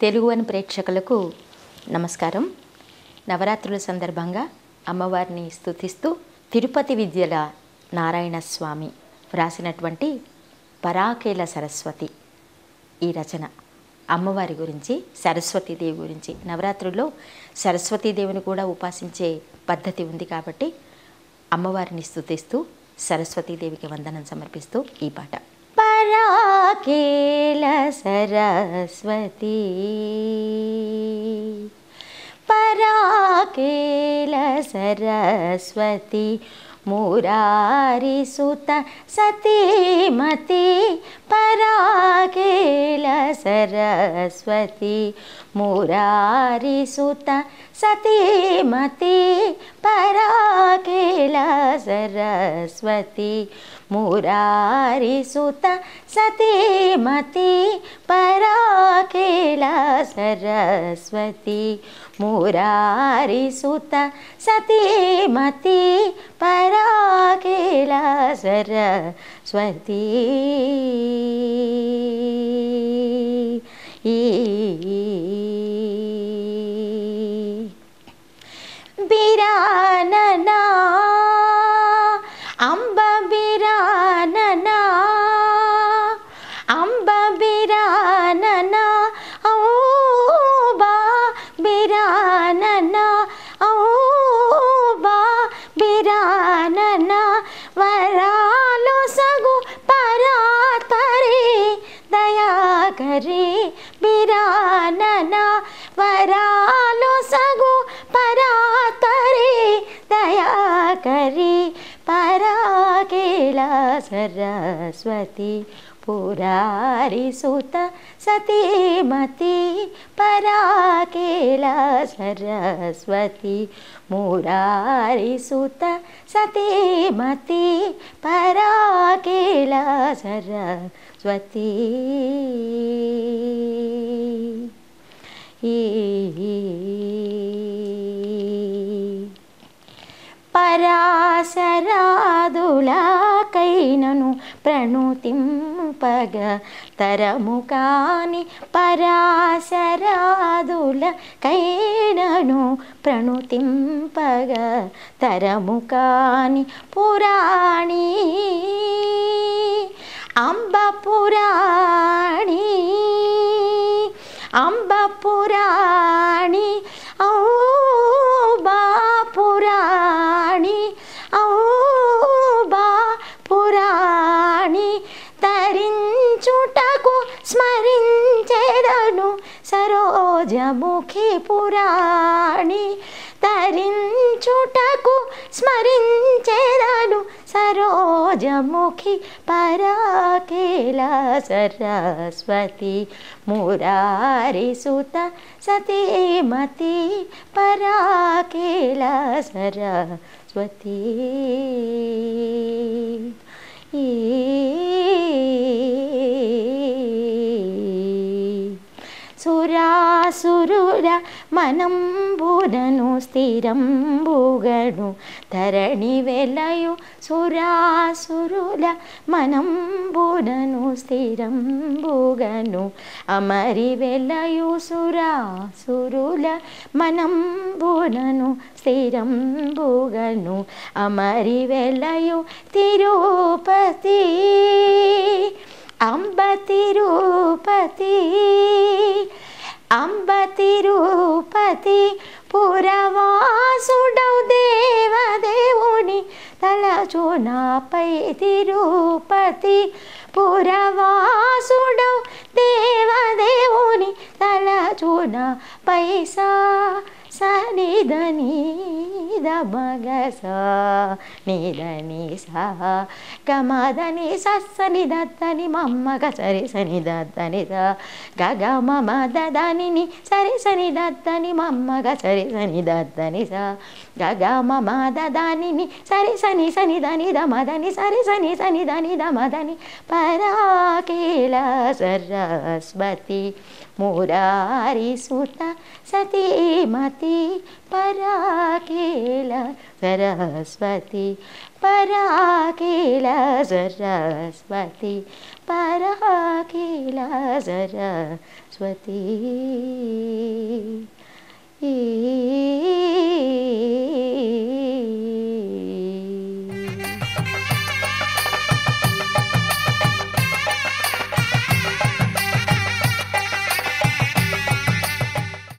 తెలుగువన్ ప్రేక్షకులకు నమస్కారం. నవరాత్రుల సందర్భంగా అమ్మవారిని స్తుతిస్తూ తిరుపతి విద్యల నారాయణ స్వామి వ్రాసినటువంటి పరాకేల సరస్వతి ఈ రచన అమ్మవారి గురించి, సరస్వతీదేవి గురించి. నవరాత్రుల్లో సరస్వతీదేవిని కూడా ఉపాసించే పద్ధతి ఉంది కాబట్టి అమ్మవారిని స్తుతిస్తూ సరస్వతీదేవికి వందనం సమర్పిస్తూ ఈ పాట. పరాకేల సరస్వతి, పరాకేల సరస్వతి, మురారి సుత సతీమతి. పరాకేల సరస్వతి, మురారి సుత సతీమతి. పరాకేల సరస్వతి, మురారి సుత సతీమతి. పరాకేల సరస్వతి, మురారి సుత సతీమతి. పరాకేల సరస్వతి. బిరాననా అంబ బిరాననా, అంబ బిరాననా, ఔబా బిరాననా, ఔబా బిరాననా. వరాలు సగు పరాత్పరి దయాకరి బిరాననా. వరాలు సగు పరాత్పరి దయాకరి. పరాకేల సరస్వతి, పురారి సుత సతీమతి. పరాకేల సరస్వతి, మురారి సుత సతీమతి. పరాకేల సరస్వతి. పరాశరాదులకైనను ప్రణుతింపగ తరము కాని. పరాశరాదులకైనను ప్రణుతింపగ తరము కాని. పురాణి అంబ పురాణి, అంబ పురాణి, ఔబా పురాణి, ఔబా పురాణి. తరించుటకు స్మరించెదను సరోజముఖి పురాణి. తరించుటకు స్మరించెదను సరోజముఖి. పరాకేల సరస్వతి, మురారి సుత సతీమతి. పరాకేల సరస్వతి. సురాసురుల మనంబునను స్థిరంబుగను ధరణి వెలయు. సురాసురుల మనంబునను స్థిరంబుగను అమరి వెలయు. సురాసురుల మనంబునను స్థిరంబుగను అమరి వెలయు. తిరుపతి అంబ తిరుపతి, అంబ తిరుపతి. పురవాసుడౌ దేవదేవుని తలచునాపై తిరుపతి. పురవాసుడౌ దేవదేవుని తలచునాపై. సా సనిదని దమగ సా నిదని సా గమదని సని దత్తని మమ్మగ సరి సని దత్తని సా గగ మమ దదని సరి సని దత్తని మమ్మగ సరి సని దత్తని సా గగ మమ దదని సరి సని సని దని దమదని సరి సని సని దని దమదని. పరాకేల సరస్వతి, మురారి సుత సతీమతి. सरस्वती पराकेल सरस्वती पराकेल सरस्वती पराकेल सरस्वती